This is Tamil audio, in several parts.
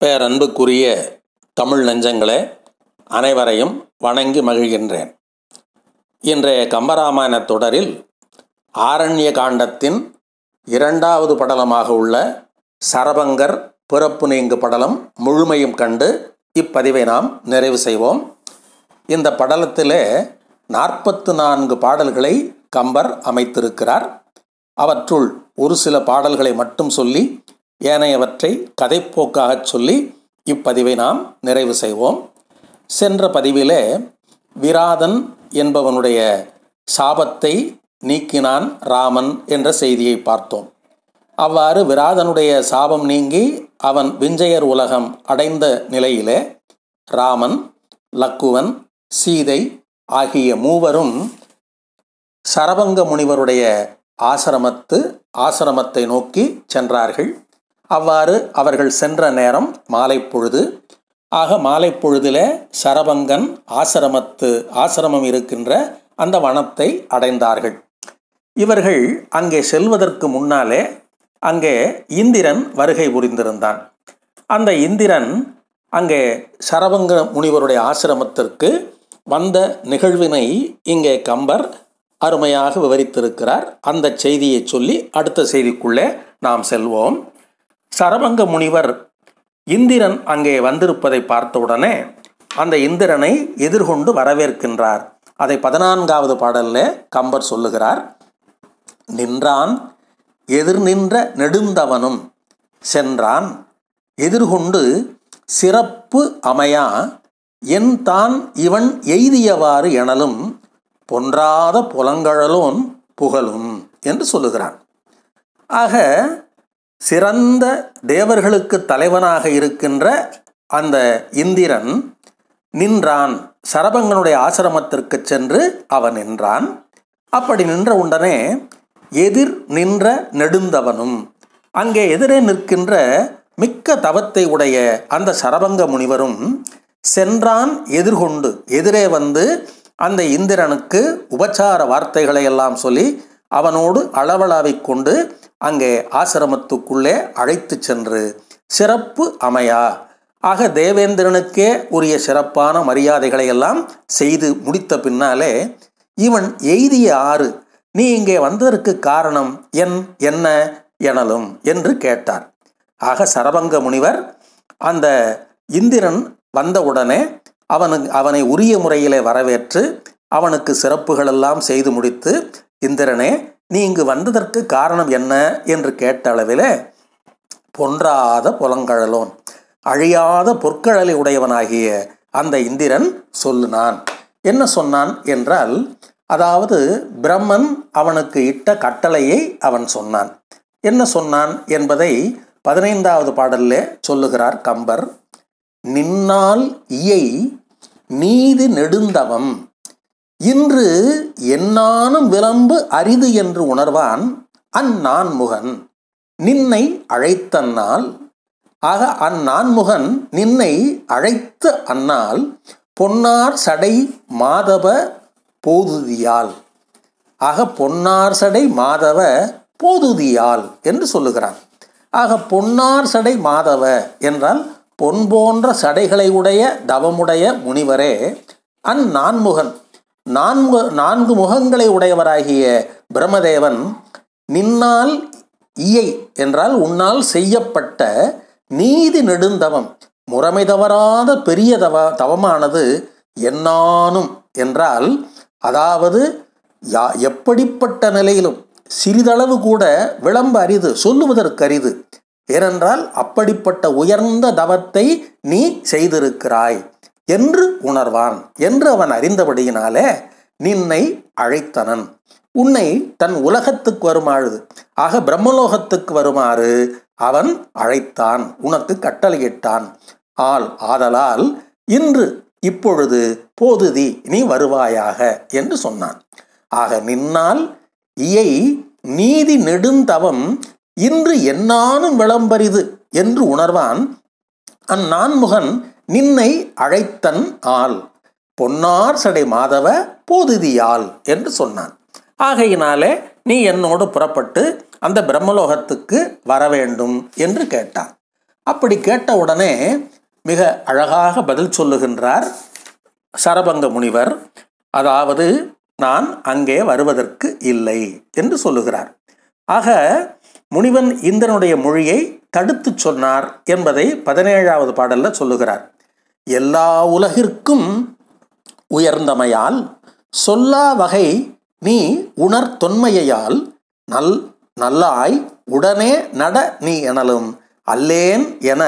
பேரன்புக்குரிய தமிழ் நெஞ்சங்களே, அனைவரையும் வணங்கி மகிழ்கின்றேன். இன்றைய கம்பராமாயண தொடரில் ஆரண்ய காண்டத்தின் 2வது படலமாக உள்ள சரபங்கர் பிறப்பு நீங்கு படலம் முழுமையும் கண்டு இப்பதிவை நாம் நிறைவு செய்வோம். இந்த படலத்திலே 44 பாடல்களை கம்பர் அமைத்திருக்கிறார். அவற்றுள் ஒரு சில பாடல்களை மட்டும் சொல்லி ஏனையவற்றை கதைப்போக்காக சொல்லி இப்பதிவை நாம் நிறைவு செய்வோம். சென்ற பதிவிலே விராதன் என்பவனுடைய சாபத்தை நீக்கினான் ராமன் என்ற செய்தியை பார்த்தோம். அவ்வாறு விராதனுடைய சாபம் நீங்கி அவன் விஞ்சையர் உலகம் அடைந்த நிலையிலே ராமன், லக்குவன், சீதை ஆகிய மூவரும் சரபங்க முனிவருடைய ஆசிரமத்தை நோக்கி சென்றார்கள். அவ்வாறு அவர்கள் சென்ற நேரம் மாலை பொழுது. ஆக மாலை பொழுதிலே சரபங்கன் ஆசிரமம் இருக்கின்ற அந்த வனத்தை அடைந்தார்கள். இவர்கள் அங்கே செல்வதற்கு முன்னாலே அங்கே இந்திரன் வருகை புரிந்திருந்தான். அந்த இந்திரன் அங்கே சரபங்க முனிவருடைய ஆசிரமத்திற்கு வந்த நிகழ்வினை இங்கே கம்பர் அருமையாக விவரித்திருக்கிறார். அந்த செய்தியை சொல்லி அடுத்த செய்திக்குள்ளே நாம் செல்வோம். சரபங்க முனிவர் இந்திரன் அங்கே வந்திருப்பதை பார்த்தவுடனே அந்த இந்திரனை எதிர்கொண்டு வரவேற்கின்றார். அதை 14வது பாடலில் கம்பர் சொல்லுகிறார். நின்றான் எதிர் நின்ற நெடுந்தவனும் சென்றான் எதிர்கொண்டு சிறப்பு அமையா என் தான் இவன் எய்தியவாறு எனலும் பொன்றாத புலங்கழலோன் புகழும் என்று சொல்லுகிறான். ஆக சிறந்த தேவர்களுக்கு தலைவனாக இருக்கின்ற அந்த இந்திரன் நின்றான். சரபங்கனுடைய ஆசிரமத்திற்கு சென்று அவன் நின்றான். அப்படி நின்ற உடனே எதிர் நின்ற நெடுந்தவனும், அங்கே எதிரே நிற்கின்ற மிக்க தவத்தை உடைய அந்த சரபங்க முனிவரும் சென்றான் எதிர்கொண்டு, எதிரே வந்து அந்த இந்திரனுக்கு உபச்சார வார்த்தைகளை எல்லாம் சொல்லி அவனோடு அளவளாவிக் கொண்டு அங்கே ஆசிரமத்துக்குள்ளே அழைத்து சென்று சிறப்பு அமையா, ஆக தேவேந்திரனுக்கே உரிய சிறப்பான மரியாதைகளை எல்லாம் செய்து முடித்த பின்னாலே இவன் எய்திய ஆறு, நீ இங்கே வந்ததற்கு காரணம் என்ன எனலும் என்று கேட்டார். ஆக சரபங்க முனிவர் அந்த இந்திரன் வந்தவுடனே அவனை உரிய முறையிலே வரவேற்று அவனுக்கு சிறப்புகளெல்லாம் செய்து முடித்து, இந்திரனே நீ இங்கு வந்ததற்கு காரணம் என்ன என்று கேட்ட அளவில் பொன்றாத புலங்கழலோன், அழியாத பொற்கழலை உடையவனாகிய அந்த இந்திரன் சொல்லுனான். என்ன சொன்னான் என்றால், அதாவது பிரம்மன் அவனுக்கு இட்ட கட்டளையை அவன் சொன்னான். என்ன சொன்னான் என்பதை 15வது பாடலிலே சொல்லுகிறார் கம்பர். நின்னால் இயை நீதி நெடுந்தவம் இன்று என்னானும் விளம்பு அரிது என்று உணர்வான் அந்நான்முகன் நின்னை அழைத்தன்னால், ஆக அந்நான்முகன் நின்னை அழைத்த அன்னால் பொன்னார் சடை மாதவ போதுதியால், ஆக பொன்னார் சடை மாதவ போதுதியால் என்று சொல்லுகிறான். ஆக பொன்னார் சடை மாதவ என்றால் பொன் போன்ற சடைகளை உடைய தவமுடைய முனிவரே, அந்நான்முகன் 4 முகங்களை உடையவராகிய பிரம்மதேவன் நின்னால் இயை என்றால் உன்னால் செய்யப்பட்ட நீதி நெடுந்தவம், முறைமை தவறாத பெரிய தவமானது என்னானும் என்றால், அதாவது எப்படிப்பட்ட நிலையிலும் சிறிதளவு கூட விளம்ப அரிது, சொல்லுவதற்கு அரிது. ஏனென்றால் அப்படிப்பட்ட உயர்ந்த தவத்தை நீ செய்திருக்கிறாய் என்று உணர்வான் என்று அவன் அறிந்தபடியினாலே நின்னை அழைத்தனன், உன்னை தன் உலகத்துக்கு வருமாறு, ஆக பிரம்மலோகத்துக்கு வருமாறு அவன் அழைத்தான், உனக்கு கட்டளையிட்டான். ஆதலால் இன்று இப்பொழுது போதுதி நீ வருவாயாக என்று சொன்னான். ஆக நின்னால் இயை நீதி நெடுந்தவம் இன்று என்னானும் விளம்பரிது என்று உணர்வான் அந்நான்முகன் நின்னை அழைத்தன் ஆள் பொன்னார் சடை மாதவ போதுதியால் என்று சொன்னான். ஆகையினாலே நீ என்னோடு புறப்பட்டு அந்த பிரம்மலோகத்துக்கு வர வேண்டும் என்று கேட்டான். அப்படி கேட்ட உடனே மிக அழகாக பதில் சொல்லுகின்றார் சரபங்க முனிவர். அதாவது நான் அங்கே வருவதற்கு இல்லை என்று சொல்லுகிறார். ஆக முனிவன் இந்திரனுடைய மொழியை தடுத்து சொன்னார் என்பதை 17வது பாடல்ல சொல்லுகிறார். எல்லா உலகிற்கும் உயர்ந்தமையால் சொல்லா வகை நீ உணர் தொன்மையால் நல்லாய் உடனே நட நீ எனலும் அல்லேன் என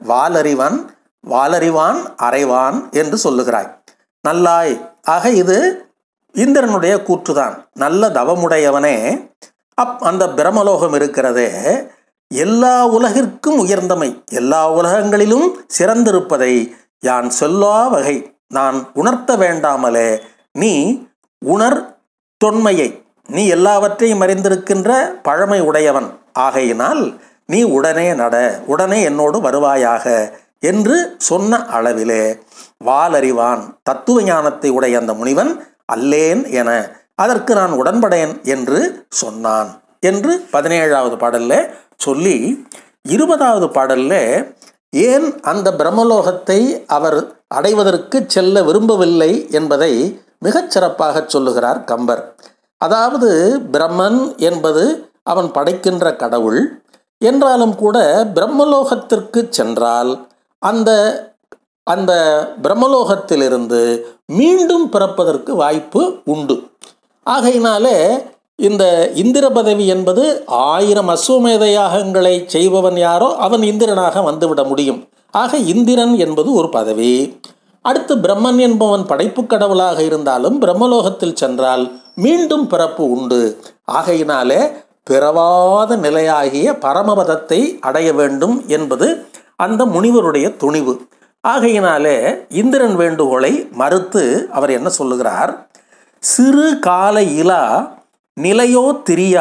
வாலறிவான் அறைவான் என்று சொல்லுகிறாய். நல்லாய், ஆக இது இந்திரனுடைய கூற்றுதான். நல்ல தவமுடையவனே, அந்த பிரமலோகம் இருக்கிறதே எல்லா உலகிற்கும் உயர்ந்தமை, எல்லா உலகங்களிலும் சிறந்திருப்பதை யான் சொல்லா வகை நான் உணர்த்த வேண்டாமலே நீ உணர் தொன்மையை, நீ எல்லாவற்றையும் அறிந்திருக்கின்ற பழமை உடையவன் ஆகையினால் நீ உடனே நட, உடனே என்னோடு வருவாயாக என்று சொன்ன அளவிலே வாலறிவான், தத்துவ ஞானத்தை உடைய அந்த முனிவன் அல்லேன் என அதற்கு நான் உடன்படேன் என்று சொன்னான் என்று 17வது பாடல்ல சொல்லி 20வது பாடல்ல ஏன் அந்த பிரம்மலோகத்தை அவர் அடைவதற்கு செல்ல விரும்பவில்லை என்பதை மிகச் சிறப்பாக சொல்லுகிறார் கம்பர். அதாவது பிரம்மன் என்பது அவன் படைக்கின்ற கடவுள் என்றாலும் கூட பிரம்மலோகத்திற்கு சென்றால் அந்த அந்த பிரம்மலோகத்திலிருந்து மீண்டும் பிறப்பதற்கு வாய்ப்பு உண்டு. ஆகையினாலே இந்த இந்திர பதவி என்பது 1000 அஸ்வமேத யாகங்களை செய்பவன் யாரோ அவன் இந்திரனாக வந்துவிட முடியும். ஆக இந்திரன் என்பது ஒரு பதவி. அடுத்து பிரம்மன் என்பவன் படைப்பு கடவுளாக இருந்தாலும் பிரம்மலோகத்தில் சென்றால் மீண்டும் பிறப்பு உண்டு. ஆகையினாலே பிறவாத நிலையாகிய பரமபதத்தை அடைய வேண்டும் என்பது அந்த முனிவருடைய துணிவு. ஆகையினாலே இந்திரன் வேண்டுகோளை மறுத்து அவர் என்ன சொல்லுகிறார்? சிறு கால இலா நிலையோ திரியா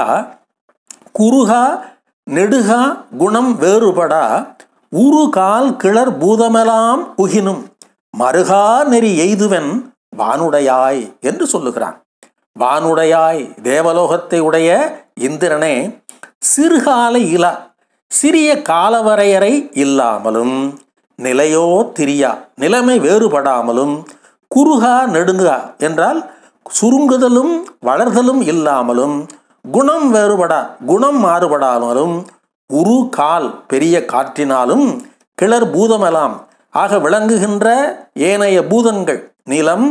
குறுகா நெடுகா குணம் வேறுபடா உருகால் கிளர் பூதமெலாம் உகினும் மருகா நெறி எய்துவன் வானுடையாய் என்று சொல்லுகிறான். வானுடையாய், தேவலோகத்தை உடைய இந்திரனே, சிறுகால இலா, சிறிய காலவரையறை இல்லாமலும், நிலையோ திரியா, நிலைமை வேறுபடாமலும், குறுகா நெடுங்கா என்றால் சுருங்குதலும் வளர்தலும் இல்லாமலும், குணம் வேறுபடா, குணம் மாறுபடாமலும், உரு கால், பெரிய காற்றினாலும், கிளர் பூதமெல்லாம், ஆக விளங்குகின்ற ஏனைய பூதங்கள், நிலம்,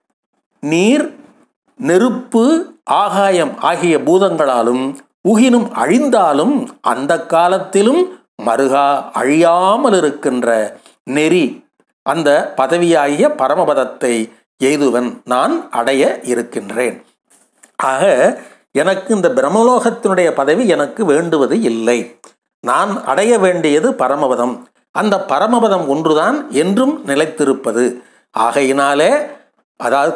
நீர், நெருப்பு, ஆகாயம் ஆகிய பூதங்களாலும் உகினும் அழிந்தாலும் அந்த காலத்திலும் மருகா அழியாமல் இருக்கின்ற நெறி, அந்த பதவியாகிய பரமபதத்தை எய்துவன் நான் அடைய இருக்கின்றேன். ஆக எனக்கு இந்த பிரம்மலோகத்தினுடைய பதவி எனக்கு வேண்டுவது இல்லை. நான் அடைய வேண்டியது பரமபதம். அந்த பரமபதம் ஒன்றுதான் என்றும் நிலைத்திருப்பது. ஆகையினாலே அதாவது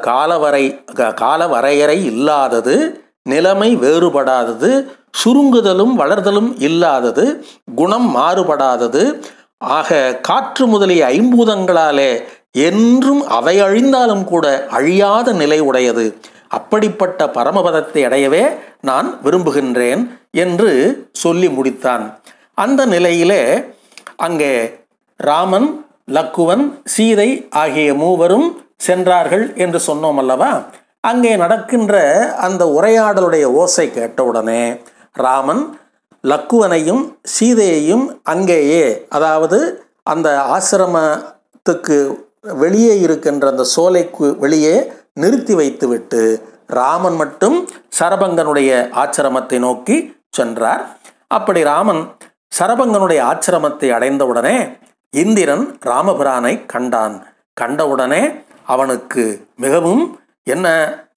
காலவரையறை இல்லாதது, நிலைமை வேறுபடாதது, சுருங்குதலும் வளர்தலும் இல்லாதது, குணம் மாறுபடாதது, ஆக காற்று முதலிய ஐம்பூதங்களாலே என்றும் அவை அழிந்தாலும் கூட அழியாத நிலை உடையது. அப்படிப்பட்ட பரமபதத்தை அடையவே நான் விரும்புகின்றேன் என்று சொல்லி முடித்தான். அந்த நிலையிலே அங்கே ராமன், லக்குவன், சீதை ஆகிய மூவரும் சென்றார்கள் என்று சொன்னோம் அல்லவா? அங்கே நடக்கின்ற அந்த உரையாடலுடைய ஓசை கேட்டவுடனே ராமன் லக்குவனையும் சீதையையும் அங்கேயே, அதாவது அந்த ஆசிரமத்துக்கு வெளியே இருக்கின்ற அந்த சோலைக்கு வெளியே நிறுத்தி வைத்துவிட்டு ராமன் மட்டும் சரபங்கனுடைய ஆச்சிரமத்தை நோக்கி சென்றார். அப்படி ராமன் சரபங்கனுடைய ஆச்சிரமத்தை அடைந்தவுடனே இந்திரன் ராமபிரானை கண்டான். கண்டவுடனே அவனுக்கு மிகவும் என்ன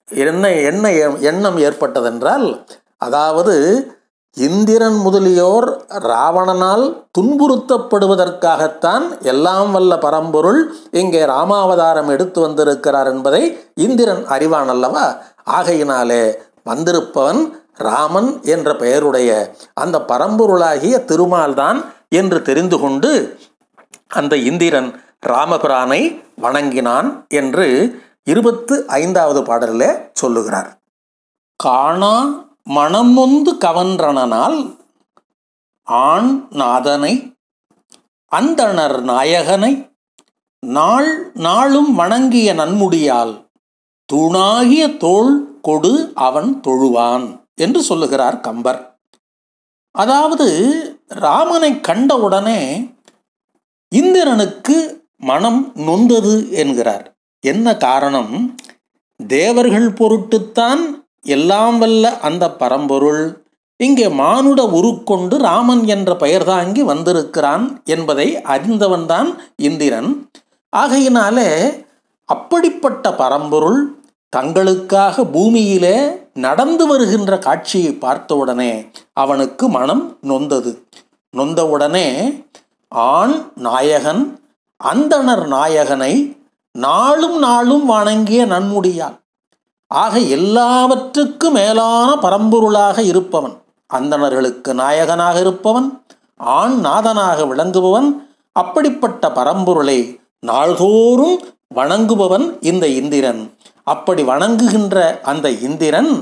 எண்ணம் ஏற்பட்டதென்றால், அதாவது இந்திரன் முதலியோர் ராவணனால் துன்புறுத்தப்படுவதற்காகத்தான் எல்லாம் வல்ல பரம்பொருள் இங்கே ராமாவதாரம் எடுத்து வந்திருக்கிறார் என்பதை இந்திரன் அறிவான் அல்லவா? ஆகையினாலே வந்திருப்பவன் ராமன் என்ற பெயருடைய அந்த பரம்பொருளாகிய திருமால்தான் என்று தெரிந்து கொண்டு அந்த இந்திரன் ராமபிரானை வணங்கினான் என்று 25வது பாடலிலே சொல்லுகிறார். காணா மனமொந்து கவன்றனால் ஆண் நாதனை அந்தணர் நாயகனை நாள் நாளும் வணங்கிய நன்முடியால் தூணாகிய தோள் கொடு அவன் தொழுவான் என்று சொல்லுகிறார் கம்பர். அதாவது ராமனை கண்டவுடனே இந்திரனுக்கு மனம் நொந்தது என்கிறார். என்ன காரணம்? தேவர்கள் பொருட்டுத்தான் எல்லாம் வல்ல அந்த பரம்பொருள் இங்கே மானுட உருக்கொண்டு ராமன் என்ற பெயர் தாங்கி வந்திருக்கிறான் என்பதை அறிந்தவன்தான் இந்திரன். ஆகையினாலே அப்படிப்பட்ட பரம்பொருள் தங்களுக்காக பூமியிலே நடந்து வருகின்ற காட்சியை பார்த்தவுடனே அவனுக்கு மனம் நொந்தது. நொந்தவுடனே ஆண் நாயகன் அந்தணர் நாயகனை நாளும் நாளும் வணங்கிய நன்முடியால், ஆக எல்லாவற்றுக்கும் மேலான பரம்பொருளாக இருப்பவன், அந்தணர்களுக்கு நாயகனாக இருப்பவன், ஆண் நாதனாக விளங்குபவன், அப்படிப்பட்ட பரம்பொருளை நாள்தோறும் வணங்குபவன் இந்த இந்திரன். அப்படி வணங்குகின்ற அந்த இந்திரன்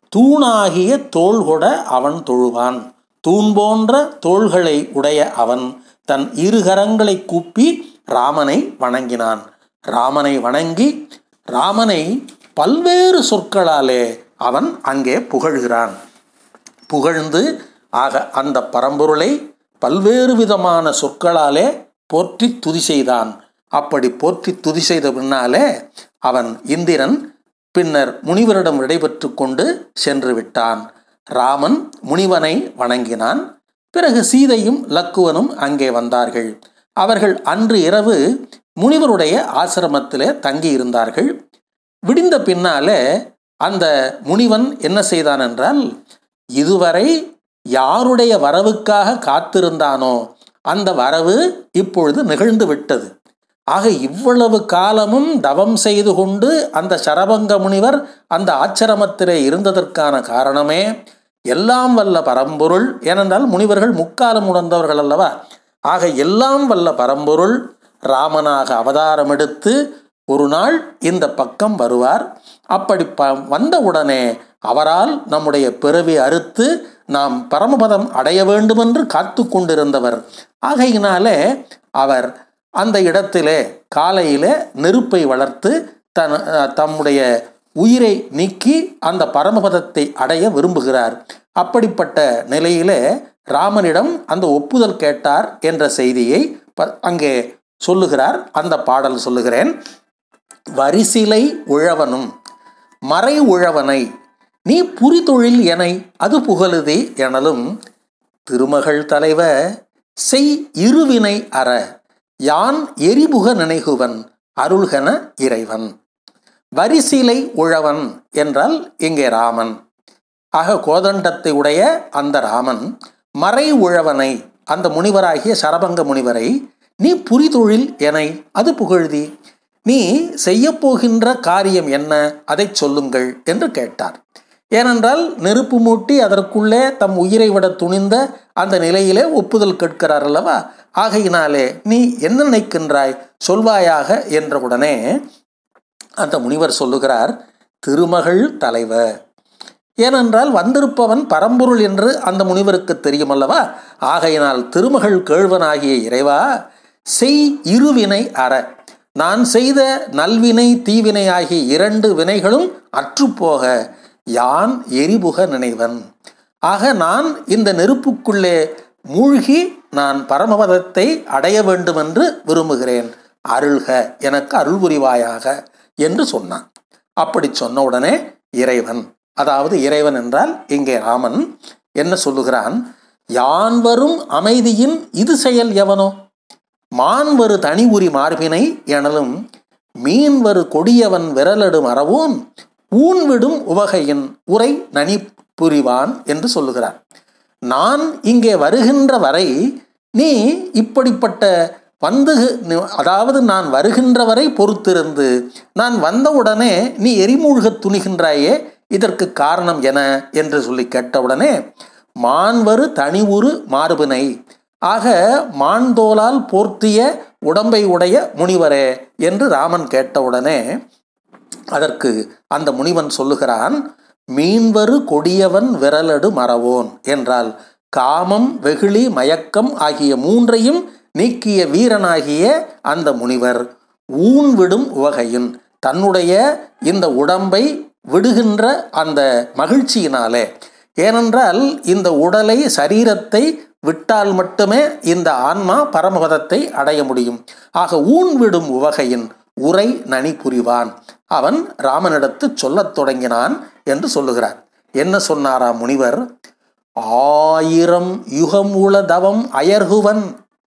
தூணாகிய தோள்கொட அவன் தொழுவான். தூண் போன்ற தோள்களை உடைய அவன் தன் இருகரங்களை கூப்பி ராமனை வணங்கினான். ராமனை வணங்கி ராமனை பல்வேறு சொற்களாலே அவன் அங்கே புகழ்கிறான். புகழ்ந்து ஆக அந்த பரம்பொருளை பல்வேறு விதமான சொற்களாலே போற்றி துதி செய்தான். அப்படி போற்றி துதி செய்த பின்னாலே அவன் இந்திரன் பின்னர் முனிவரிடம் விடைபெற்று கொண்டு சென்று விட்டான். ராமன் முனிவனை வணங்கினான். பிறகு சீதையும் லக்குவனும் அங்கே வந்தார்கள். அவர்கள் அன்று இரவு முனிவருடைய ஆசிரமத்திலே தங்கி இருந்தார்கள். விடிந்த பின்னாலே அந்த முனிவன் என்ன செய்தான் என்றால், இதுவரை யாருடைய வரவுக்காக காத்திருந்தானோ அந்த வரவு இப்பொழுது நிகழ்ந்து விட்டது. ஆக இவ்வளவு காலமும் தவம் செய்து கொண்டு அந்த சரபங்க முனிவர் அந்த ஆச்சிரமத்திலே இருந்ததற்கான காரணமே எல்லாம் வல்ல பரம்பொருள். ஏனென்றால் முனிவர்கள் முக்காலம் உணர்ந்தவர்கள் அல்லவா. ஆக எல்லாம் வல்ல பரம்பொருள் ராமனாக அவதாரம் எடுத்து ஒரு நாள் இந்த பக்கம் வருவார். அப்படி வந்தவுடனே அவரால் நம்முடைய பிறவி அறுத்து நாம் பரமபதம் அடைய வேண்டுமென்று காத்து கொண்டிருந்தவர். ஆகையினாலே அவர் அந்த இடத்திலே காலையிலே நெருப்பை வளர்த்து தம்முடைய உயிரை நீக்கி அந்த பரமபதத்தை அடைய விரும்புகிறார். அப்படிப்பட்ட நிலையிலே ராமனிடம் அந்த ஒப்புதல் கேட்டார் என்ற செய்தியை அங்கே சொல்லுகிறார். அந்த பாடல் சொல்லுகிறேன். வரிசிலை உழவனும் மறை உழவனை நீ புரிதொழில் எனை அது புகழுதே எனலும் திருமகள் தலைவ செய் இருவினை அற யான் எரிபுக நினைகுவன் அருள்கன இறைவன். வரிசிலை உழவன் என்றால் இங்கே ராமன். ஆக கோதண்டத்தை உடைய அந்த ராமன் மறை உழவனை, அந்த முனிவராகிய சரபங்க முனிவரை நீ புரிதொழில் எனை அது புகழ்தி, நீ செய்யப்போகின்ற காரியம் என்ன அதை சொல்லுங்கள் என்று கேட்டார். ஏனென்றால் நெருப்பு மூட்டி அதற்குள்ளே தம் உயிரை விட துணிந்த அந்த நிலையிலே ஒப்புதல் கேட்கிறார் அல்லவா. ஆகையினாலே நீ என்ன நினைக்கின்றாய் சொல்வாயாக என்றவுடனே அந்த முனிவர் சொல்லுகிறார், திருமகள் தலைவ. ஏனென்றால் வந்திருப்பவன் பரம்பொருள் என்று அந்த முனிவருக்கு தெரியும் அல்லவா. ஆகையினால் திருமகள் கேழ்வனாகிய இறைவா, செய் இருவினை அற, நான் செய்த நல்வினை தீவினை ஆகிய இரண்டு வினைகளும் அற்றுப்போக யான் எரிபுக நினைவன். ஆக நான் இந்த நெருப்புக்குள்ளே மூழ்கி நான் பரமபதத்தை அடைய வேண்டும் என்று விரும்புகிறேன். அருள்க, எனக்கு அருள் புரிவாயாக என்று சொன்னான். அப்படி சொன்ன உடனே இறைவன், அதாவது இறைவன் என்றால் இங்கே ராமன் என்ன சொல்லுகிறான், யான் வரும் அமைதியின் இது செயல் எவனோ மான் வரு தனி உரி மார்பினை எனலும் மீன் வரு கொடியவன் விரலடு மறவோன் ஊன் விடும் உவகையின் உரை நனி புரிவான் என்று சொல்லுகிறார். நான் இங்கே வருகின்ற வரை நீ இப்படிப்பட்ட அதாவது நான் வருகின்ற வரை பொறுத்திருந்து நான் வந்தவுடனே நீ எரிமூழ்க துணிகின்றாயே, இதற்கு காரணம் என என்று சொல்லி கேட்டவுடனே மான்வரு தனி உரு மார்பினை, ஆக மான்தோலால் போர்த்திய உடம்பை உடைய முனிவரே என்று ராமன் கேட்டவுடனே அதற்கு அந்த முனிவன் சொல்லுகிறான், மீன்வரு கொடியவன் விரலடு மறவோன் என்றால் காமம் வெகுளி மயக்கம் ஆகிய மூன்றையும் நீக்கிய வீரனாகிய அந்த முனிவர் ஊன் விடும் உவகையின் தன்னுடைய இந்த உடம்பை விடுகின்ற அந்த மகிழ்ச்சியினாலே, ஏனென்றால் இந்த உடலை சரீரத்தை விட்டால் மட்டுமே இந்த ஆன்மா பரமபதத்தை அடைய முடியும். ஆக ஊன் விடும் உவகையின் உரை நனி புரிவான் அவன் ராமனிடத்து சொல்லத் தொடங்கினான் என்று சொல்லுகிறார். என்ன சொன்னாராம் முனிவர்? 1000 யுகம் உள தவம் அயர்குவன்,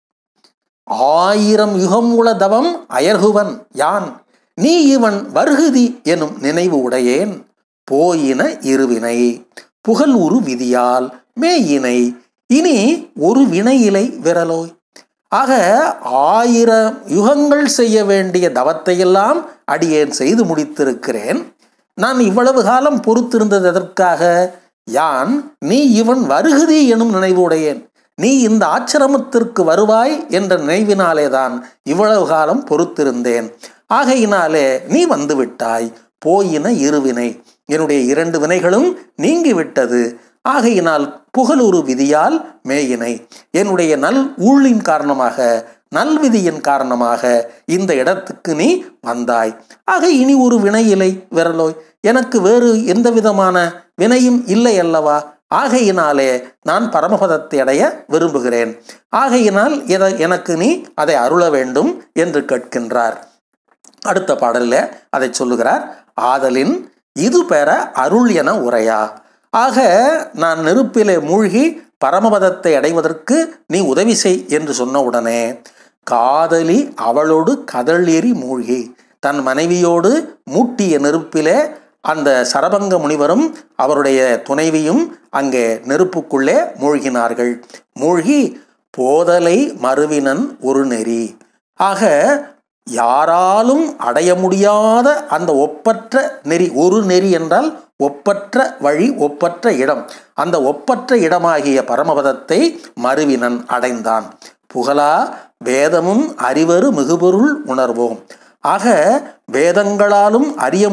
1000 யுகம் உள தவம் அயர்குவன் யான், நீ இவன் வருகுதி எனும் நினைவு உடையேன், போயின இருவினை புகழ் உரு விதியால் மேயினை இனி ஒரு வினையிலை விரலோய். ஆக 1000 யுகங்கள் செய்ய வேண்டிய தவத்தையெல்லாம் அடியேன் செய்து முடித்திருக்கிறேன். நான் இவ்வளவு காலம் பொறுத்திருந்தது எதற்காக? யான் நீ இவன் வருகுதி எனும் நினைவுடையேன், நீ இந்த ஆச்சிரமத்திற்கு வருவாய் என்ற நினைவினாலேதான் இவ்வளவு காலம் பொறுத்திருந்தேன். ஆகையினாலே நீ வந்து விட்டாய். போயின இருவினை, என்னுடைய 2 வினைகளும் நீங்கிவிட்டது. ஆகையினால் புகழுரு விதியால் மேயினை, என்னுடைய நல் ஊழின் காரணமாக, நல்விதியின் காரணமாக இந்த இடத்துக்கு நீ வந்தாய். ஆக இனி ஒரு வினையிலை விரலோய், எனக்கு வேறு எந்த விதமான வினையும் இல்லை அல்லவா? ஆகையினாலே நான் பரமபதத்தை அடைய விரும்புகிறேன். ஆகையினால் எனக்கு நீ அதை அருள வேண்டும் என்று கேட்கின்றார். அடுத்த பாடலில் அதை சொல்லுகிறார். ஆதலின் இது பெற அருள் என உரையா. ஆக நான் நெருப்பிலே மூழ்கி பரமபதத்தை அடைவதற்கு நீ உதவி செய் என்று சொன்ன உடனே காதலி அவளோடு கடல் ஏறி மூழ்கி, தன் மனைவியோடு மூட்டிய நெருப்பிலே அந்த சரபங்க முனிவரும் அவருடைய துணைவியும் அங்கே நெருப்புக்குள்ளே மூழ்கினார்கள். மூழ்கி போதலை மறுவினன் ஒரு நெறி. ஆக யாராலும் அடைய முடியாத அந்த ஒப்பற்ற நெறி, ஒரு நெறி என்றால் ஒப்பற்ற வழி, ஒப்பற்ற இடம், அந்த ஒப்பற்ற இடமாகிய பரமபதத்தை மறுவினன் அடைந்தான். புகழா வேதமும் அறிவரு மிகுபொருள் உணர்வோம். ஆக வேதங்களாலும் அறிய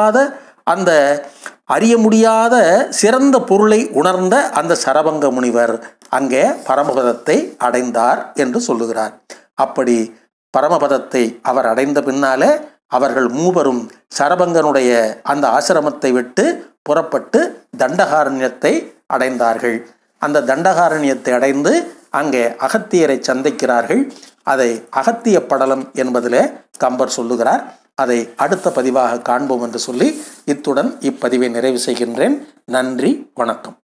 முடியாத சிறந்த பொருளை உணர்ந்த அந்த சரபங்க முனிவர் அங்கே பரமபதத்தை அடைந்தார் என்று சொல்லுகிறார். அப்படி பரமபதத்தை அவர் அடைந்த பின்னாலே அவர்கள் மூவரும் சரபங்கனுடைய அந்த ஆசிரமத்தை விட்டு புறப்பட்டு தண்டகாரண்யத்தை அடைந்தார்கள். அந்த தண்டகாரண்யத்தை அடைந்து அங்கே அகத்தியரை சந்திக்கிறார்கள். அதை அகத்திய படலம் என்பதிலே கம்பர் சொல்லுகிறார். அதை அடுத்த பதிவாக காண்போம் என்று சொல்லி இத்துடன் இப்பதிவை நிறைவு செய்கின்றேன். நன்றி, வணக்கம்.